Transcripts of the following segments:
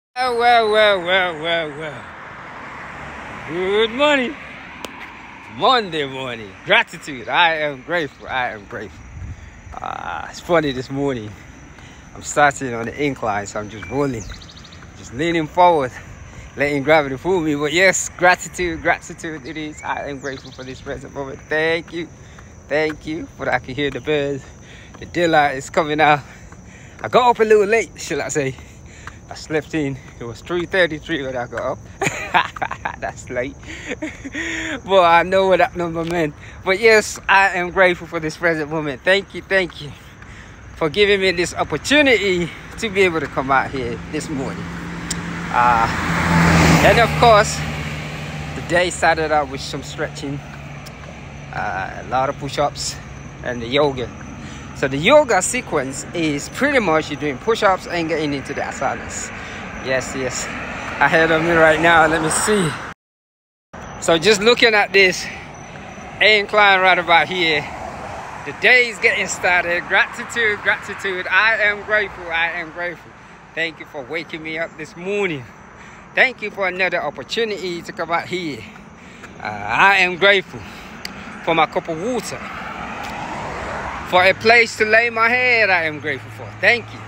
Well. Good morning. Monday morning. Gratitude. I am grateful. It's funny this morning. I'm starting on the incline, so I'm just rolling. Just leaning forward, letting gravity fool me. But yes, gratitude it is. I am grateful for this present moment. Thank you for that. I can hear the birds. The daylight is coming out. I got up a little late, shall I say. I slept in. It was 3:33 when I got up. That's late. But I know what that number meant. But yes, I am grateful for this present moment. Thank you for giving me this opportunity to be able to come out here this morning. And of course, the day started out with some stretching, a lot of push-ups and the yoga. So the yoga sequence is pretty much you're doing push-ups and getting into the asanas. Yes. Ahead of me right now, let me see. So just looking at this incline right about here, the day is getting started. Gratitude. I am grateful. Thank you for waking me up this morning. Thank you for another opportunity to come out here. I am grateful for my cup of water. For a place to lay my head, I am grateful for. Thank you.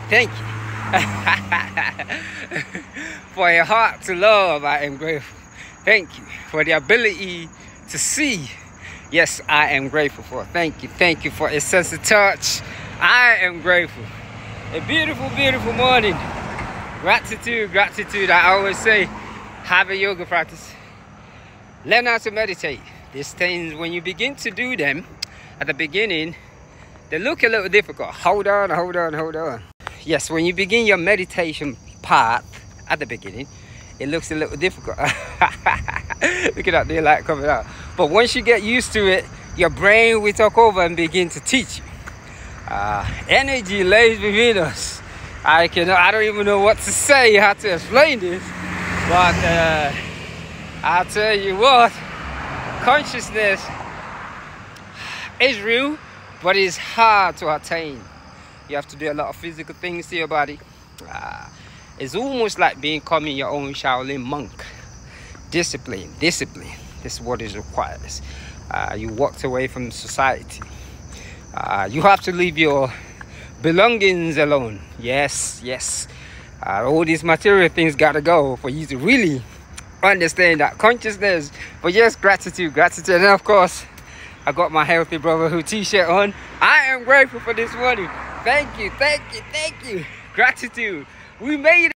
For a heart to love, I am grateful. Thank you. For the ability to see, yes, I am grateful for. Thank you for a sense of touch. I am grateful. A beautiful morning. Gratitude. I always say, have a yoga practice. Learn how to meditate. These things, when you begin to do them at the beginning, they look a little difficult. Hold on. Yes, when you begin your meditation path at the beginning, it looks a little difficult. Look at that daylight coming out. But once you get used to it, your brain will take over and begin to teach you. Energy lays within us. I don't even know what to say, how to explain this. But I'll tell you what, consciousness is real, but it's hard to attain. You have to do a lot of physical things to your body. It's almost like becoming your own Shaolin monk. Discipline. This is what is required. You walked away from society. You have to leave your belongings alone. Yes. All these material things gotta go for you to really understand that consciousness. But yes, gratitude. And of course, I got my Healthy Brotherhood t-shirt on. I am grateful for this morning. Thank you. Gratitude. We made it.